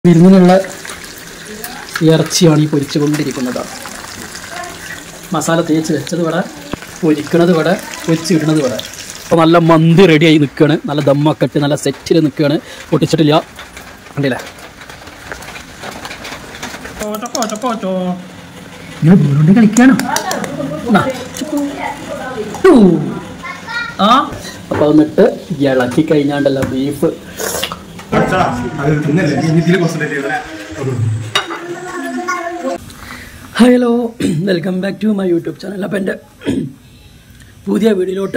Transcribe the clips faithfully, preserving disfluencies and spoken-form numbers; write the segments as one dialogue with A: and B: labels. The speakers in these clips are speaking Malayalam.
A: വിരുന്നിനുള്ള ഇറച്ചിയാണ് ഈ പൊരിച്ചുകൊണ്ടിരിക്കുന്നത്. മസാല തേച്ച് വെച്ചത് ഇവിടെ, പൊരിക്കണത് ഇവിടെ, പൊരിച്ചിടുന്നത് ഇവിടെ. അപ്പോൾ നല്ല മന്തി റെഡിയായി നിൽക്കുകയാണ്. നല്ല ദമ്മൊക്കെ ഇട്ട് നല്ല സെറ്റിൽ നിൽക്കുകയാണ്. പൊട്ടിച്ചിട്ടില്ല, കണ്ടില്ലേ? നിങ്ങൾ ബോളുണ്ട് കളിക്കുകയാണോ? ആ അപ്പോൾ എന്നിട്ട് ഇളക്കി കഴിഞ്ഞാണ്ടല്ല beef. Hello, welcome back to my YouTube channel. അപ്പോൾ എൻ്റെ പുതിയ വീഡിയോയിലോട്ട്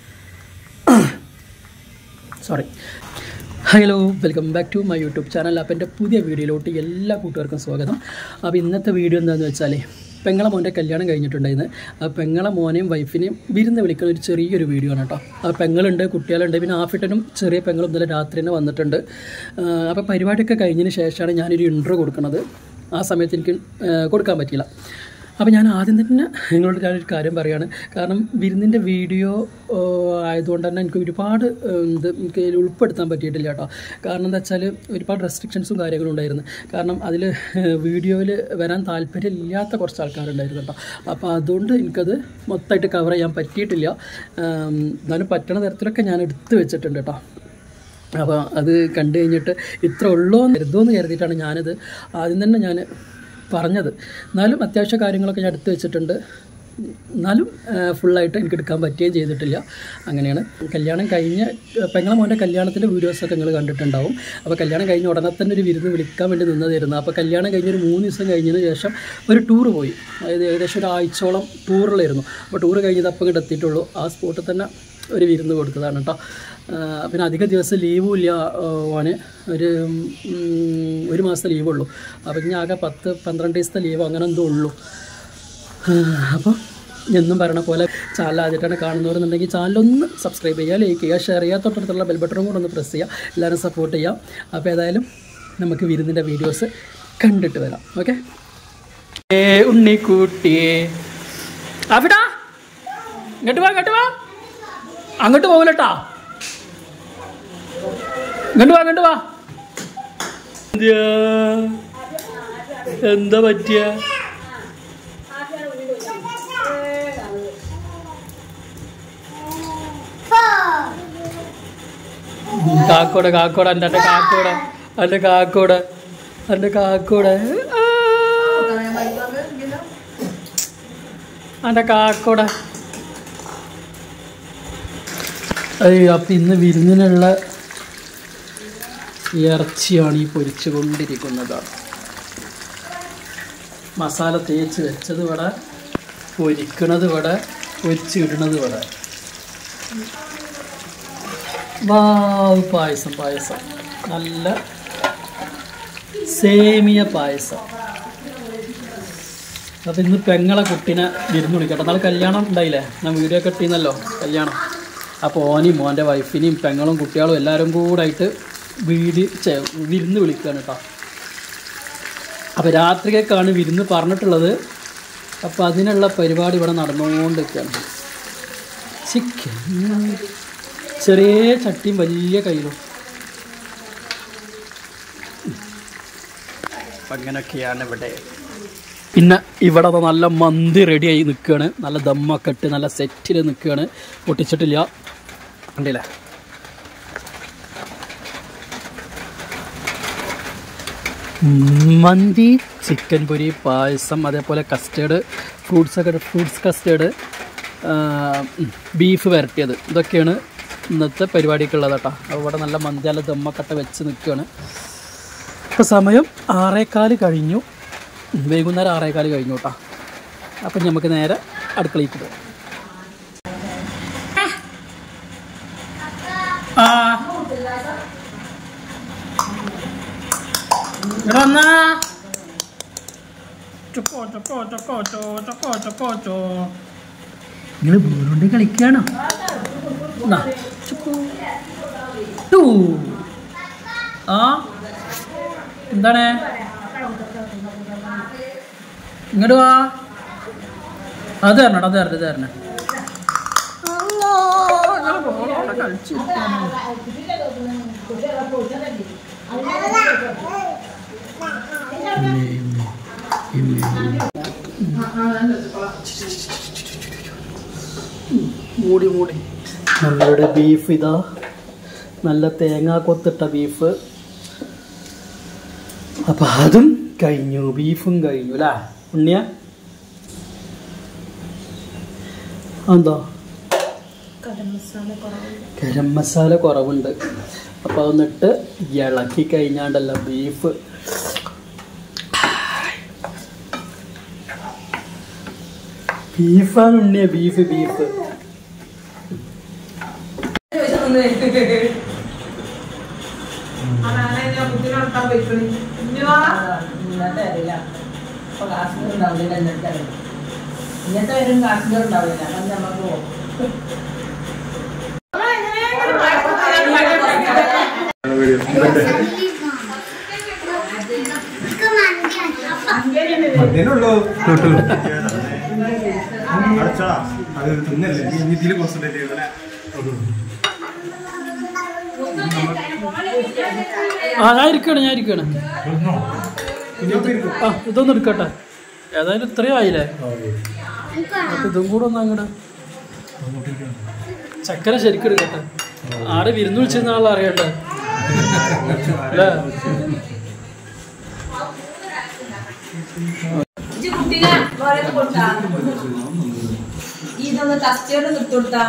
A: sorry hello welcome back to my YouTube channel. അപ്പോൾ എൻ്റെ പുതിയ വീഡിയോയിലോട്ട് എല്ലാ കൂട്ടുകാർക്കും സ്വാഗതം. അപ്പോൾ ഇന്നത്തെ വീഡിയോ എന്താണെന്ന് വെച്ചാൽ, പെങ്ങളെ മോൻ്റെ കല്യാണം കഴിഞ്ഞിട്ടുണ്ടായിരുന്നു. ആ പെങ്ങളെ മോനെയും വൈഫിനെയും വിരുന്ന് വിളിക്കുന്ന ഒരു ചെറിയൊരു വീഡിയോ ആണ് കേട്ടോ. ആ പെങ്ങളുണ്ട്, കുട്ടികളുണ്ട്, പിന്നെ ആഫിട്ടനും ചെറിയ പെങ്ങളും ഇന്നലെ രാത്രി തന്നെ വന്നിട്ടുണ്ട്. അപ്പോൾ പരിപാടിയൊക്കെ കഴിഞ്ഞതിന് ശേഷമാണ് ഞാനൊരു ഇൻട്രോ കൊടുക്കുന്നത്. ആ സമയത്ത് എനിക്ക് കൊടുക്കാൻ പറ്റിയില്ല. അപ്പോൾ ഞാൻ ആദ്യം തന്നെ നിങ്ങളോട് ഞാനൊരു കാര്യം പറയുകയാണ്. കാരണം വിരുന്നിൻ്റെ വീഡിയോ ആയതുകൊണ്ട് തന്നെ എനിക്ക് ഒരുപാട് ഇത് എനിക്ക് ഉൾപ്പെടുത്താൻ പറ്റിയിട്ടില്ല കേട്ടോ. കാരണം എന്താ വെച്ചാൽ ഒരുപാട് റെസ്ട്രിക്ഷൻസും കാര്യങ്ങളും ഉണ്ടായിരുന്നു. കാരണം അതിൽ വീഡിയോയിൽ വരാൻ താല്പര്യമില്ലാത്ത കുറച്ച് ആൾക്കാരുണ്ടായിരുന്നു കേട്ടോ. അപ്പോൾ അതുകൊണ്ട് എനിക്കത് മൊത്തമായിട്ട് കവർ ചെയ്യാൻ പറ്റിയിട്ടില്ല. എന്നാലും പറ്റണ തരത്തിലൊക്കെ ഞാൻ എടുത്ത് വെച്ചിട്ടുണ്ട് കേട്ടോ. അപ്പോൾ അത് കണ്ടു കഴിഞ്ഞിട്ട് ഇത്ര ഉള്ളോ എന്ന് കരുതുമെന്ന് കരുതിയിട്ടാണ് ഞാനിത് ആദ്യം തന്നെ ഞാൻ പറഞ്ഞത്. എന്നാലും അത്യാവശ്യ കാര്യങ്ങളൊക്കെ ഞാൻ എടുത്ത് വെച്ചിട്ടുണ്ട്. എന്നാലും ഫുള്ളായിട്ട് എനിക്ക് എടുക്കാൻ പറ്റുകയും ചെയ്തിട്ടില്ല. അങ്ങനെയാണ്. കല്യാണം കഴിഞ്ഞ പെങ്ങളെ മോൻ്റെ കല്യാണത്തിൻ്റെ വീഡിയോസൊക്കെ നിങ്ങൾ കണ്ടിട്ടുണ്ടാവും. അപ്പോൾ കല്യാണം കഴിഞ്ഞ ഉടനെ തന്നെ ഒരു വിരുന്ന് വിളിക്കാൻ വേണ്ടി നിന്നതായിരുന്നു. അപ്പോൾ കല്യാണം കഴിഞ്ഞൊരു മൂന്ന് ദിവസം കഴിഞ്ഞതിന് ശേഷം ഒരു ടൂറ് പോയി. അതായത് ഏകദേശം ഒരാഴ്ചയോളം ടൂറിലായിരുന്നു. അപ്പോൾ ടൂറ് കഴിഞ്ഞത് അപ്പം ഇങ്ങോട്ട് എത്തിയിട്ടുള്ളൂ. ആ സ്പോട്ടിൽ തന്നെ ഒരു വിരുന്ന് കൊടുത്തതാണ് കേട്ടോ. പിന്നെ അധിക ദിവസം ലീവും ഇല്ല ഓന്. ഒരു ഒരു മാസത്തെ ലീവുള്ളൂ. അപ്പം ഇനി ആകെ പത്ത് പന്ത്രണ്ട് ദിവസത്തെ ലീവ് അങ്ങനെ എന്തോ ഉള്ളൂ. അപ്പോൾ എന്നും പറയണ പോലെ ചാനൽ ആദ്യമായിട്ടാണ് കാണുന്നവരെന്നുണ്ടെങ്കിൽ ചാനലൊന്ന് സബ്സ്ക്രൈബ് ചെയ്യുക, ലൈക്ക് ചെയ്യുക, ഷെയർ ചെയ്യുക, തൊട്ടടുത്തുള്ള ബെൽ ബട്ടണും കൂടെ ഒന്ന് പ്രസ് ചെയ്യുക. എല്ലാവരും സപ്പോർട്ട് ചെയ്യാം. അപ്പോൾ ഏതായാലും നമുക്ക് വിരുന്നിൻ്റെ വീഡിയോസ് കണ്ടിട്ട് വരാം. ഓക്കെ. ഏ ഉണ്ണിക്കുട്ടിയെ അവിടാ ഇങ്ങോട്ട് വാ, ഇങ്ങോട്ട് വാ, അങ്ങോട്ട് പോകില്ലട്ടാ, ഇങ്ങോട്ട് വാ, ഇങ്ങോട്ട് വാ. എന്താ പറ്റിയ? കാക്കോട കാക്കോട എൻ്റെ എൻ്റെ കാക്കോട എൻ്റെ കാക്കോട എൻ്റെ കാക്കോട എൻ്റെ കാക്കോട. അയ്യോ, അപ്പം ഇന്ന് വിരുന്നിനുള്ള ഇറച്ചിയാണ് ഈ പൊരിച്ചു കൊണ്ടിരിക്കുന്നത്. മസാല തേച്ച് വെച്ചത് ഇവിടെ, പൊരിക്കണത് ഇവിടെ, പൊരിച്ചിടുന്നത് ഇവിടെ. വാവ്, പായസം പായസം നല്ല സേമിയ പായസം. അപ്പം ഇന്ന് പെങ്ങളെ കുട്ടീനെ വിരുന്ന് വിളിക്കട്ടെ. നാളെ കല്യാണം ഉണ്ടായില്ലേ, ഞാൻ വീഡിയോ ഒക്കെ ഇട്ടീന്നല്ലോ കല്യാണം. അപ്പോൾ ഓനെയും മോൻ്റെ വൈഫിനെയും പെങ്ങളും കുട്ടികളും എല്ലാവരും കൂടെ ആയിട്ട് വീട് വിരുന്ന് വിളിക്കുകയാണ് കേട്ടോ. അപ്പോൾ രാത്രിയൊക്കെയാണ് വിരുന്ന് പറഞ്ഞിട്ടുള്ളത്. അപ്പോൾ അതിനുള്ള പരിപാടി ഇവിടെ നടന്നുകൊണ്ടിരിക്കുകയാണ്. ചിക്കൻ ചെറിയ ചട്ടിയും വലിയ കയ്യിലും. അപ്പം അങ്ങനെയൊക്കെയാണ് ഇവിടെ. പിന്നെ ഇവിടെ നല്ല മന്തി റെഡിയായി നിൽക്കുകയാണ്. നല്ല ദമ്മൊക്കെ ഇട്ട് നല്ല സെറ്റിൽ നിൽക്കുകയാണ്. പൊട്ടിച്ചിട്ടില്ല, കണ്ടില്ലേ? മന്തി, ചിക്കൻ പൊരി, പായസം, അതേപോലെ കസ്റ്റേർഡ്, ഫ്രൂട്ട്സൊക്കെ ഫ്രൂട്ട്സ് കസ്റ്റേർഡ്, ബീഫ് വരട്ടിയത്, ഇതൊക്കെയാണ് ഇന്നത്തെ പരിപാടിക്കുള്ളത് കേട്ടോ. അവിടെ നല്ല മന്തിയാല ദമ്മക്കട്ട വെച്ച് നിൽക്കുകയാണ്. ഇപ്പോൾ സമയം ആറേക്കാല് കഴിഞ്ഞു, വൈകുന്നേരം ആറേക്കാല് കഴിഞ്ഞു കേട്ടോ. അപ്പം നമുക്ക് നേരെ അടുക്കളയ്ക്ക് പോകാം. നിങ്ങൾ ബോളുണ്ട് കളിക്കുകയാണോ? ആ എന്താണ്? ഇങ്ങോട്ട് വാ. അത് തരണം, അത് തരണം, ഇത് തരണം. കളിച്ചു മൂടി മൂടി നമ്മളുടെ ബീഫ് ഇതാ, നല്ല തേങ്ങ കൊത്തിട്ട ബീഫ്. അപ്പം അതും കഴിഞ്ഞു, ബീഫും കഴിഞ്ഞു അല്ലേ ഉണ്ണിയ? എന്താ ഗരം മസാല കുറവുണ്ട്. അപ്പം അതൊന്നിട്ട് ഇളക്കി കഴിഞ്ഞാണ്ടല്ലോ ബീഫ്. ബീഫാണ് ഉണ്ണിയ, ബീഫ് ബീഫ്.
B: ഇങ്ങനത്തെ വരും കാശ്മീർ ഉണ്ടാവില്ല. അപ്പം നമുക്ക് പോകും.
A: ആ ഞാൻ ഇരിക്കണം ഞാൻ ഇരിക്കണം ആ ഇതൊന്നും എടുക്കട്ടെ. ഏതായാലും ഇത്രയും ആയില്ലേ, അപ്പം ഇതും കൂടെ ഒന്ന് അങ്ങോട്ട് ചക്കര ശരിക്കും എടുക്കട്ടെ. ആടെ വിരുന്ന് വിളിച്ചിരുന്ന ആളെ അറിയട്ടെ അല്ലേ?
B: ഇതൊന്ന് കസ്റ്റേർഡ് നിർത്തിക്കൊടുത്താ